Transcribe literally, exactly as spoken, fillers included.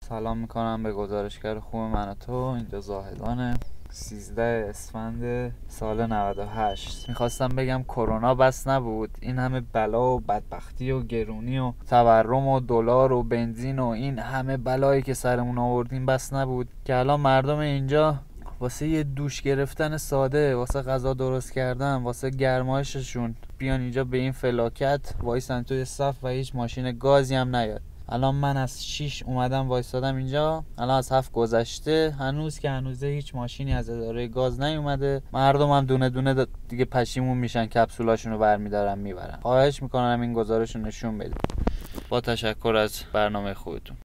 سلام میکنم به گزارشگر خوب من و تو. اینجا زاهدانه. سیزده اسفند سال نود و هشت. میخواستم بگم کرونا بس نبود، این همه بلا و بدبختی و گرونی و تورم و دلار و بنزین و این همه بلایی که سرمون آوردیم بس نبود که الان مردم اینجا واسه یه دوش گرفتن ساده، واسه غذا درست کردن، واسه گرمایششون بیان اینجا به این فلاکت وایسن توی صف و هیچ ماشین گازی هم نیاد. الان من از شیش اومدم وایستادم اینجا، الان از هفت گذشته، هنوز که هنوزه هیچ ماشینی از اداره گاز نیومده. مردم هم دونه دونه دیگه پشیمون میشن، کپسولاشونو برمیدارن میبرن. خواهش میکنم این گزارش رو نشون بدید. با تشکر از برنامه خودتون.